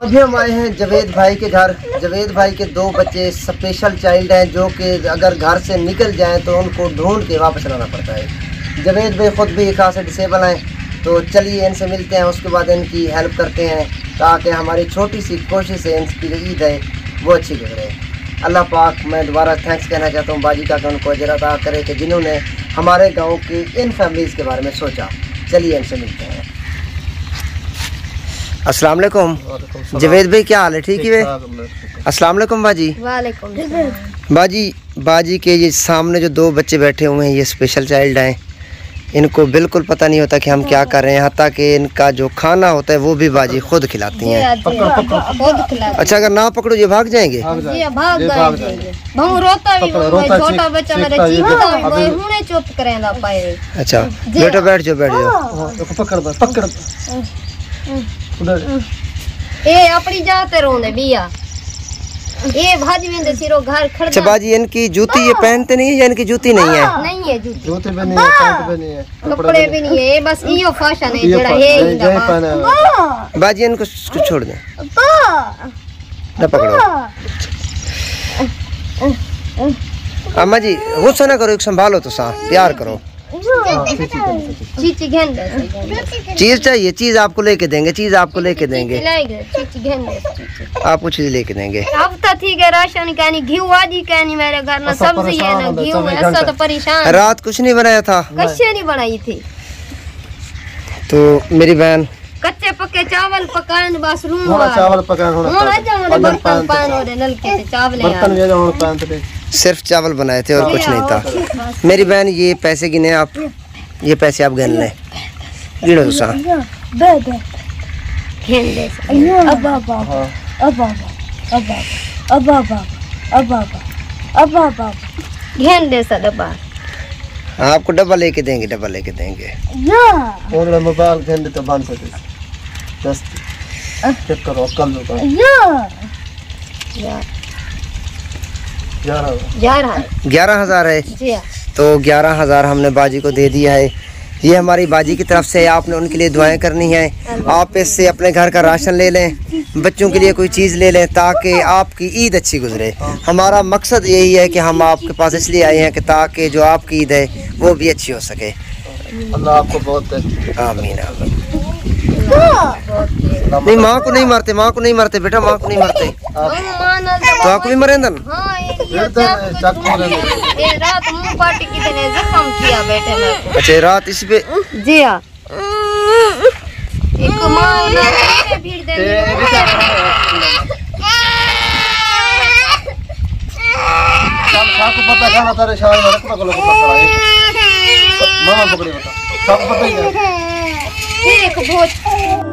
अभी हम आए हैं जवेद भाई के घर। जवेद भाई के 2 बच्चे स्पेशल चाइल्ड हैं जो कि अगर घर से निकल जाएं तो उनको ढूंढ के वापस लाना पड़ता है। जवेद भाई ख़ुद भी खासे डिसेबल हैं, तो चलिए इनसे मिलते हैं, उसके बाद इनकी हेल्प करते हैं ताकि हमारी छोटी सी कोशिश है इनकी जो ईद है वो अच्छी गुजरे। अल्लाह पाक, मैं दोबारा थैंक्स कहना चाहता हूँ बाजी का कि उनको अजर अता करे कि जिन्होंने हमारे गाँव की इन फैमिलीज़ के बारे में सोचा। चलिए इनसे मिलते हैं। अस्सलाम वालेकुम। जवेद भाई क्या हाल है? ठीक है। अस्सलाम वालेकुम बाजी। वालेकुम। बाजी के ये सामने जो 2 बच्चे बैठे हुए हैं ये स्पेशल चाइल्ड हैं। इनको बिल्कुल पता नहीं होता कि हम क्या कर रहे हैं, यहाँ तक कि इनका जो खाना होता है वो भी बाजी खुद खिलाती हैं। अच्छा, अगर ना पकड़ो ये भाग जाएंगे? अच्छा बेटा बैठ जाओ बैठ जाओ। ए अपनी जाते रोने बिया ये भाजी में सिरो घर खड़। अच्छा बाजी, इनकी जूती ये पहनते नहीं है या इनकी जूती नहीं है? नहीं है जूती भी नहीं है, पैंट भी नहीं है, कपड़े भी नहीं है, ये बस इयो फैशन है जेड़ा है इंदा। बाजी इनको छोड़ दे ना पकड़ो। अम्मा जी गुस्सा ना करो, एक संभालो तो सा प्यार करो। चीज चाहिए, चीज आपको लेके देंगे, चीज आपको लेके देंगे, आपको चीज लेके देंगे। अब तो ठीक है, राशन कहनी घी आजी कहनी मेरे घर में सब्जी है ना घी में, ऐसा तो परेशान। रात कुछ नहीं बनाया था? कच्चे नहीं बनाई थी। तो मेरी बहन कच्चे पक्के चावल पकाए बस रूम चावल पकाए नलके चावल सिर्फ चावल बनाए थे और कुछ नहीं था। मेरी बहन ये पैसे गिने आप, ये पैसे आप गिन लें, गिनो तो आपको डब्बा लेके देंगे, डब्बा लेके देंगे। मोबाइल घंटे तो बन सकते चेक करो कल 11,000 है। तो 11,000 हमने बाजी को दे दिया है। ये हमारी बाजी की तरफ से आपने उनके लिए दुआएं करनी है। आप इससे अपने घर का राशन ले लें, बच्चों के लिए कोई चीज़ ले लें ताकि आपकी ईद अच्छी गुजरे। हमारा मकसद यही है कि हम आपके पास इसलिए आए हैं कि ताकि जो आपकी ईद है वो भी अच्छी हो सके। अल्लाह आपको बहुत आमीन आमीन। नहीं माँ को नहीं मारते, माँ को नहीं मारते बेटा, माँ को नहीं मारते। तो आपको भी मरे अंदर? अच्छा रात इस पे जी हाँ पता खाना तारे मामा पकड़े बता सब पता ही है। ठीक बहुत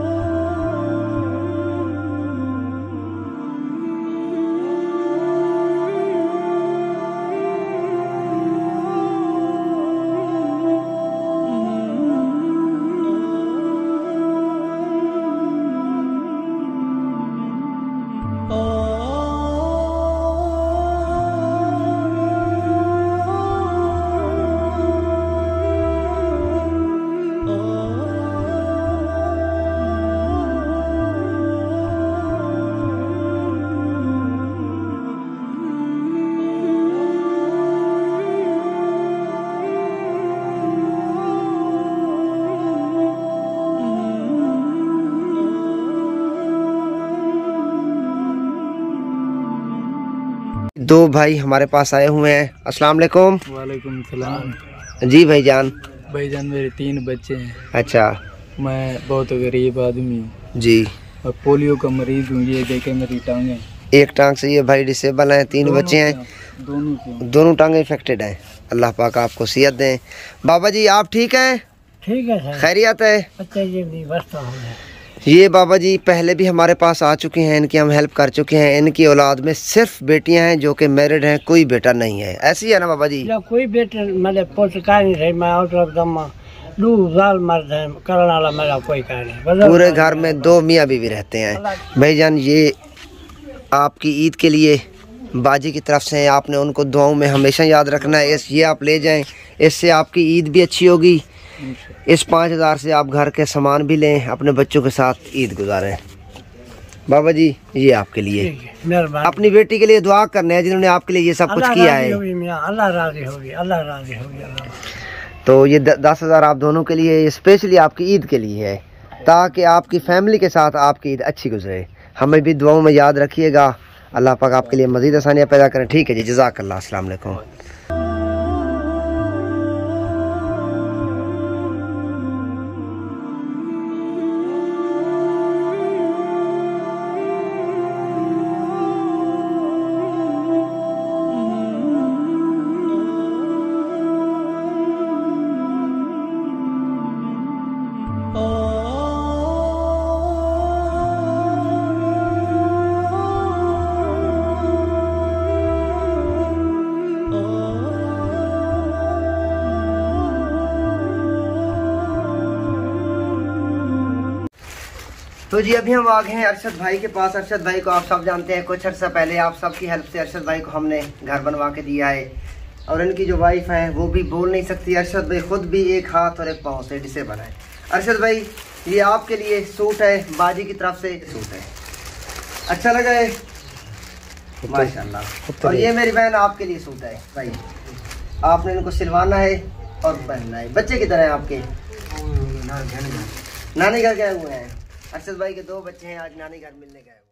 दो भाई हमारे पास आए हुए हैं। अस्सलाम वालेकुम। वालेकुम सलाम। जी भाईजान। भाईजान मेरे 3 बच्चे हैं। अच्छा। मैं बहुत गरीब आदमी हूँ जी, और पोलियो का मरीज हूँ। ये देखे मेरी टांगे, एक टांग से ये भाई डिसेबल हैं, 3 बच्चे हैं, दोनों टांगे इफेक्टेड हैं। अल्लाह पाक आपको सेहत दें। बाबा जी आप ठीक हैं? ठीक है, खैरियत है? अच्छा जी ये बाबा जी पहले भी हमारे पास आ चुके हैं, इनकी हम हेल्प कर चुके हैं। इनकी औलाद में सिर्फ बेटियां हैं जो कि मैरिड हैं, कोई बेटा नहीं है। ऐसी है ना बाबा जी? कोई बेटा मेरे पोषका नहीं रहे, मैं आउट ऑफ दम 2 साल मर्द है करने वाला मेरा कोई का नहीं। पूरे घर में 2 मियाँ बीवी रहते हैं। भाईजान ये आपकी ईद के लिए बाजी की तरफ से आपने उनको दुआओं में हमेशा याद रखना है। ये आप ले जाएं, इससे आपकी ईद भी अच्छी होगी। इस 5,000 से आप घर के सामान भी लें, अपने बच्चों के साथ ईद गुजारें। बाबा जी ये आपके लिए, ठीक है, मेहरबानी। अपनी बेटी के लिए दुआ करने हैं जिन्होंने आपके लिए ये सब कुछ किया है। अल्लाह राजी होगी, अल्लाह राजी होगी। तो ये 10,000 आप दोनों के लिए स्पेशली आपकी ईद के लिए है, ताकि आपकी फैमिली के साथ आपकी ईद अच्छी गुजरे। हमें भी दुआओं में याद रखिएगा। अल्लाह पाक आपके लिए मज़ीद आसानियाँ पैदा करें। ठीक है जी, जज़ाकल्लाह, अस्सलाम वालेकुम। तो जी अभी हम आ गए हैं अरशद भाई के पास। अरशद भाई को आप सब जानते हैं, कुछ अर्सा पहले आप सबकी हेल्प से अरशद भाई को हमने घर बनवा के दिया है, और इनकी जो वाइफ है वो भी बोल नहीं सकती। अरशद भाई खुद भी एक हाथ और एक पाँव से डिसेबल है। अरशद भाई ये आपके लिए सूट है, बाजी की तरफ से सूट है, अच्छा लगा है माशाल्लाह। और ये मेरी बहन आपके लिए सूट है भाई, आपने इनको सिलवाना है और पहनना है। बच्चे किधर हैं आपके? नानी घर गए हुए हैं। अरशद भाई के 2 बच्चे हैं, आज नानी घर मिलने गए।